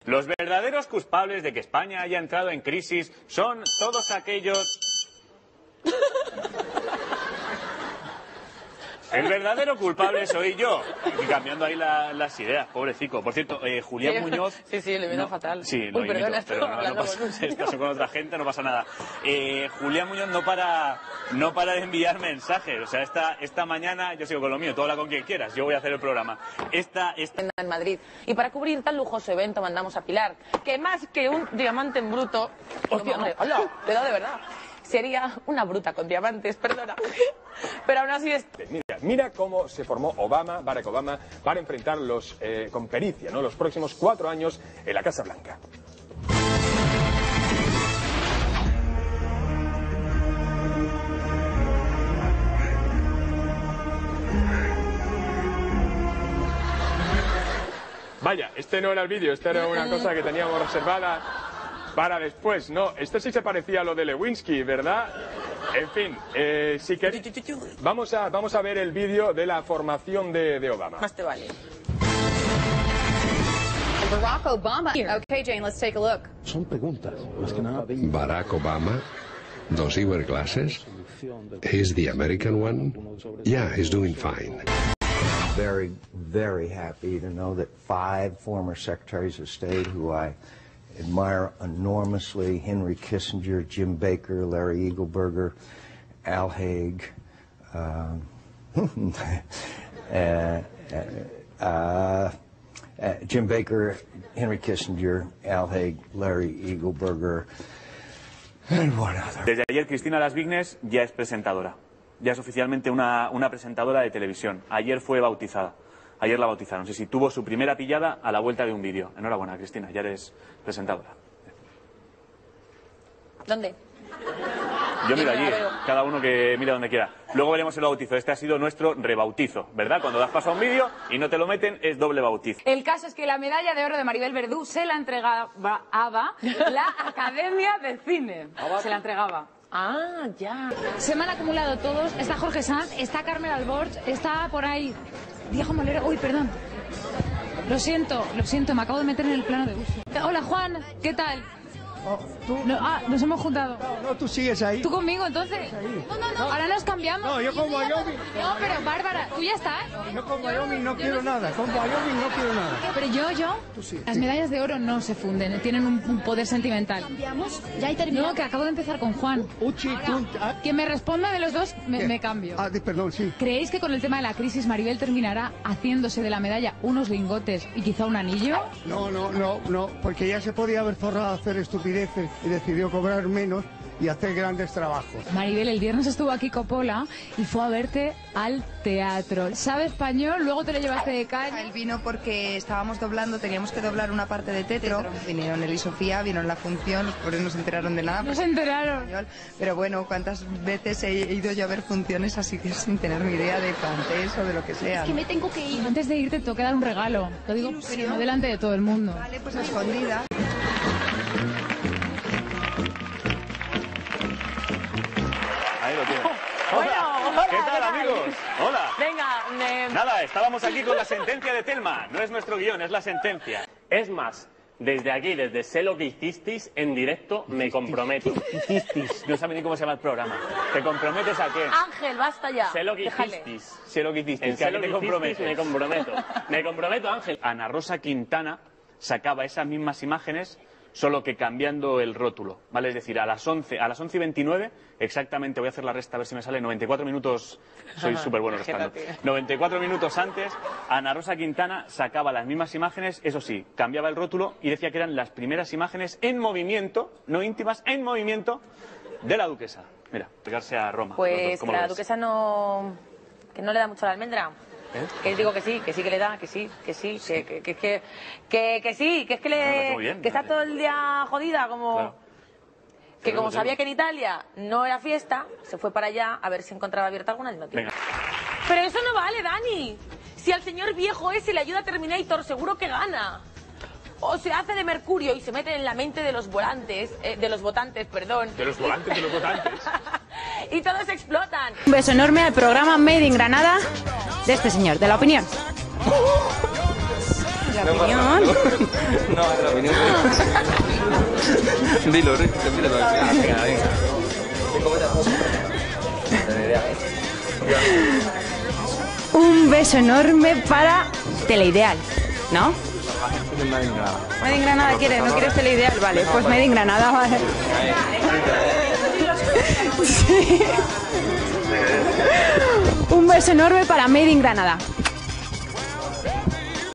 Los verdaderos culpables de que España haya entrado en crisis son todos aquellos... El verdadero culpable soy yo. Y cambiando ahí las ideas, pobrecito. Por cierto, Julián Muñoz... Sí, le vino fatal. Sí, lo imito, pero no pasa, esto con otra gente, no pasa nada. Julián Muñoz no para de enviar mensajes. O sea, esta mañana, yo sigo con lo mío, tú habla con quien quieras, yo voy a hacer el programa. En Madrid. Y para cubrir tan lujoso evento mandamos a Pilar, que más que un diamante en bruto... Hostia, hola, le da de verdad. Sería una bruta con diamantes, perdona. Pero aún así es... Mira cómo se formó Barack Obama, para enfrentar con pericia, ¿no?, los próximos 4 años en la Casa Blanca. Vaya, este no era el vídeo, esta era una cosa que teníamos reservada para después, ¿no? Este sí se parecía a lo de Lewinsky, ¿verdad? En fin, si queréis, vamos a ver el vídeo de la formación de Obama. Más te vale. Barack Obama. Okay, Jane, let's take a look. Son preguntas, más que nada. Barack Obama, does he wear glasses? He's the American one? Yeah, he's doing fine. Very, very happy to know that 5 former secretaries of state who I admire enormously, Henry Kissinger, Jim Baker, Larry Eagleburger, Al Haig, Jim Baker, Henry Kissinger, Al Haig, Larry Eagleburger, and one other. Desde ayer Cristina Las Vignes ya es presentadora. Ya es oficialmente una presentadora de televisión. Ayer fue bautizada. Ayer la bautizaron. Sí, tuvo su primera pillada a la vuelta de un vídeo. Enhorabuena, Cristina, ya eres presentadora. ¿Dónde? Yo miro allí, cada uno que mira donde quiera. Luego veremos el bautizo. Este ha sido nuestro rebautizo, ¿verdad? Cuando das paso a un vídeo y no te lo meten, es doble bautizo. El caso es que la medalla de oro de Maribel Verdú se la entregaba la Academia de Cine. Se la entregaba. Ah, ya. Se me han acumulado todos. Está Jorge Sanz, está Carmen Alborch, está por ahí Diego Molero. Uy, perdón. Lo siento, me acabo de meter en el plano de uso. Hola, Juan, ¿qué tal? Oh, ¿tú? No, nos hemos juntado. No, tú sigues ahí. ¿Tú conmigo, entonces? No. Ahora nos cambiamos. No, yo con Wyoming. No, pero Bárbara, ¿tú ya estás? Yo con Wyoming no quiero nada. Con Wyoming no quiero nada. Pero yo. Tú sí. Las medallas de oro no se funden, tienen un poder sentimental. ¿Cambiamos? Ya he terminado. No, que acabo de empezar con Juan. Uchi, tú... Quien me responda de los dos, me cambio. Perdón, sí. ¿Creéis que con el tema de la crisis Maribel terminará haciéndose de la medalla unos lingotes y quizá un anillo? No, porque ya se podía haber forrado a hacer estupideces y decidió cobrar menos y hacer grandes trabajos. Maribel, el viernes estuvo aquí Coppola y fue a verte al teatro. ¿Sabe español? Luego te lo llevaste de calle. Él vino porque estábamos doblando, teníamos que doblar una parte de Tetro. Vinieron él y Sofía, vieron la función, los pobres no se enteraron de nada. No se enteraron. Pero bueno, ¿cuántas veces he ido yo a ver funciones así que sin tener ni idea de francés o de lo que sea? Es que me tengo que ir. Antes de irte tengo que dar un regalo. Lo digo, pero no delante de todo el mundo. Vale, pues a escondidas. Ahí lo tienes. Hola, ¿Qué tal, amigos? Hola. Venga, Nada, estábamos aquí con la sentencia de Telma. No es nuestro guión, es la sentencia. Es más, desde aquí, desde Sé lo que hicisteis, en directo, me comprometo. No sabe ni cómo se llama el programa. ¿Te comprometes a qué? Ángel, basta ya. Sé lo que Déjale. hicisteis. Sé lo que hicisteis. En Sé lo que hicisteis, me comprometo. Me comprometo, Ángel. Ana Rosa Quintana sacaba esas mismas imágenes, solo que cambiando el rótulo, ¿vale? Es decir, a las 11:29, exactamente, voy a hacer la resta a ver si me sale, 94 minutos, soy súper bueno restando. 94 minutos antes, Ana Rosa Quintana sacaba las mismas imágenes, eso sí, cambiaba el rótulo y decía que eran las primeras imágenes en movimiento, no íntimas, en movimiento, de la duquesa. Mira, pegarse a Roma. Pues que la duquesa no le da mucho a la almendra. Que digo que sí que le da, que sí, que está todo el día jodida, como... Claro. Que como sabía que en Italia no era fiesta, se fue para allá a ver si encontraba abierta alguna noticia. Pero eso no vale, Dani. Si al señor viejo ese le ayuda a Terminator, seguro que gana. O se hace de Mercurio y se mete en la mente de los votantes, De los volantes, de los votantes. Y todos explotan. Un beso enorme al programa Made in Granada de este señor, de La Opinión. La opinión. No, la opinión. Dilo, Rick, dilo todavía. Venga, venga. Un beso enorme para Teleideal, ¿no? Made in Granada quiere, ¿no quieres Teleideal? Vale, pues Made in Granada, vale. Sí. Un beso enorme para Made in Granada.